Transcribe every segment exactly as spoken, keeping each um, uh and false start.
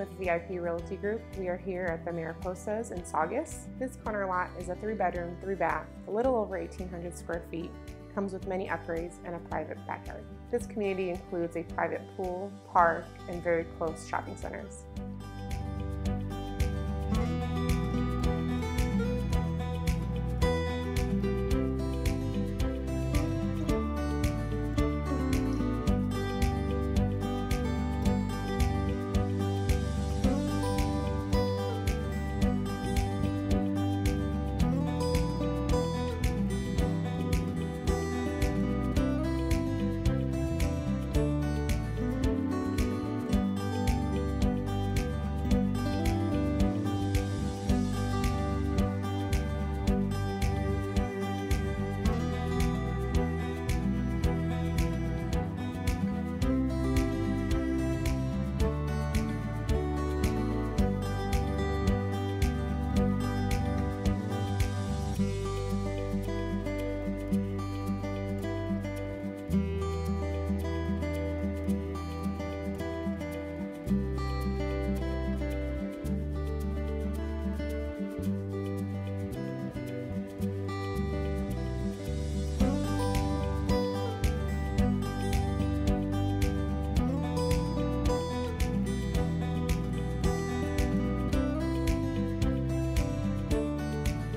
with V I P Realty Group. We are here at the Mariposas in Saugus. This corner lot is a three bedroom, three bath, a little over eighteen hundred square feet, comes with many upgrades and a private backyard. This community includes a private pool, park, and very close shopping centers.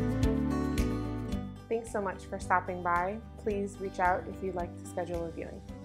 Thanks so much for stopping by. Please reach out if you'd like to schedule a viewing.